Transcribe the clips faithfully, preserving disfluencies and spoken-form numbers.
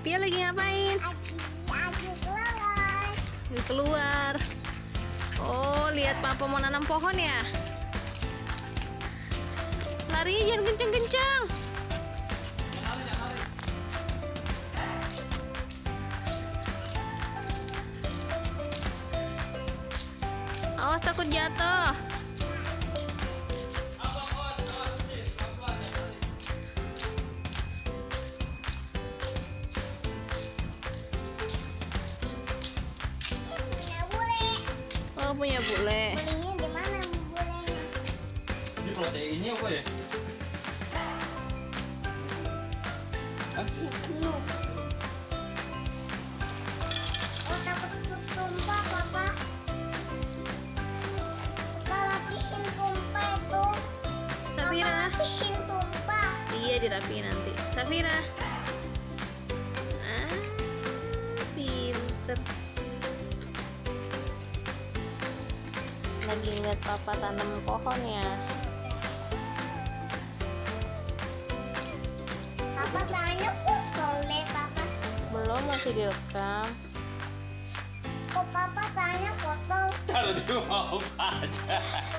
Pia lagi ngapain? Lagi keluar. Lagi keluar. Oh, lihat papa mau nanam pohon ya? Lari jangan kenceng-kenceng. Awas takut jatuh. Punya bule. Oh, punya bule. Bulenya di mana bulenya? Ini proteinnya apa ya? Hah? Lu. Oh, takut tumpah, Papa. Papa lapisin tumpah tuh. Papa Safira. lapisin tumpah. Iya, dirapiin nanti. Safira. Ah, pinter. Lagi lihat papa tanam pohon ya. Papa tanya kotor deh, Papa. Belum, masih direkam. Kok Papa tanya kotor? Taruh di rumah Opa aja.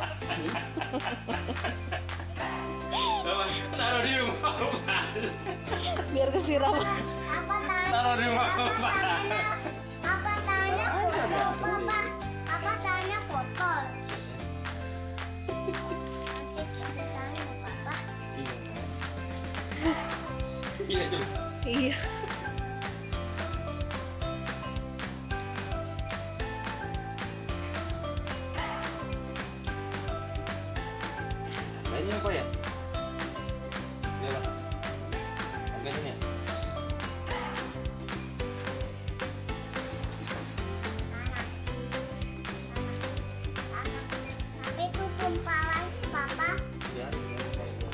Apa? Taruh di rumah Opa aja. Biar kesiram. Papa tanya. Taruh di rumah Papa Opa. tanya. Papa tanya kotor, Papa. Papa tanya kotor. Nanti kita tanya, Papa. Iya, coba. Iya. Nah, ini apa ya? Ini apa? Harganya ya? Tapi itu tumpah lagi, Papa. Ya, ini apa itu?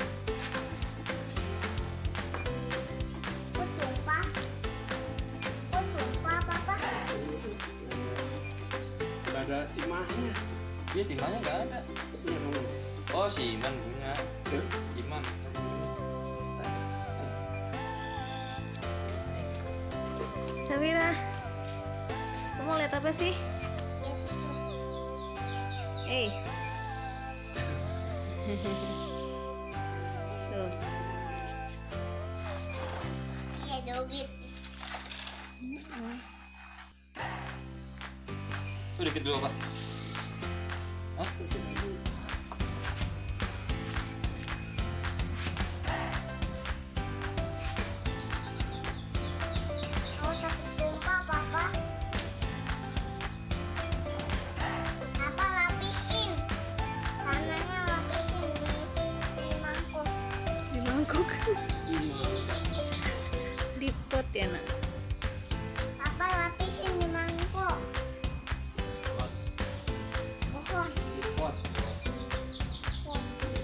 Kok tumpah? Kok tumpah, Papa? Udah ada timahnya. Iya, timahnya nggak ada. Oh, si Iman punya. Iman. Safira, kamu lihat apa sih? Eh. Tuh. Ya, dogit. Itu dikit dulu, Pak. Hah? Oh, takut tumpah, Papa. Papa lapisin. Tanahnya lapisin di, di mangkuk. Di mangkuk. Di pot ya, Nak. Papa lapisin di mangkuk. Pohon. Pot. Pohon.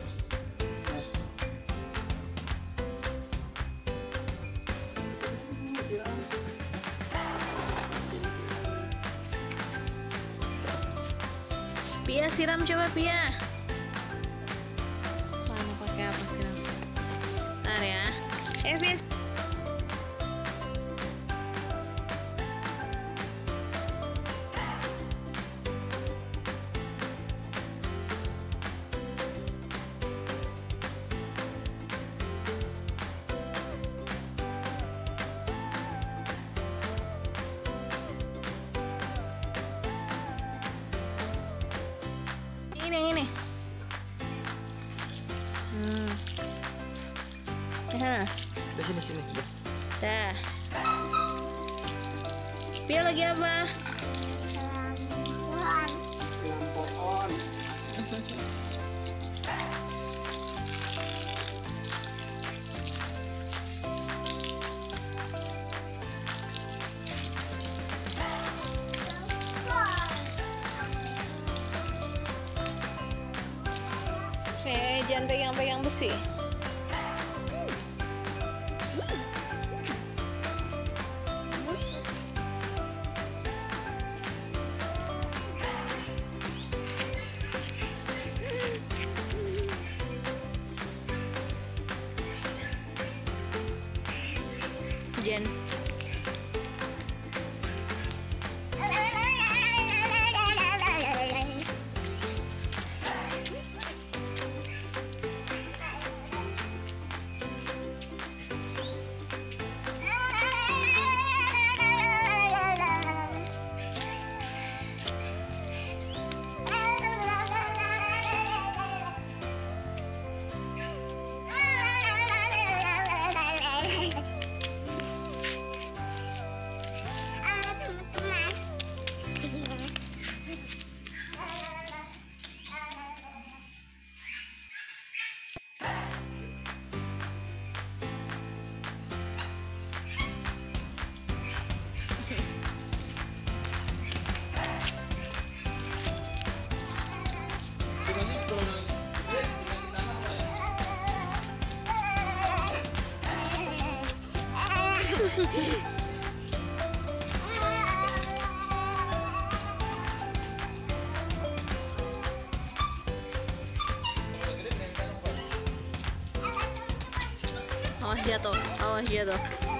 Pia siram coba Pia. Mana pakai apa siram? Ntar ya. Eh Pia. Ini yang ini. Hmm. Nah, Udah sini sini. Udah. dah. Pia lagi apa? Pohon. Pohon. Eh, jangan pegang-pegang besi. Jen. Awas jatuh, awas jatuh.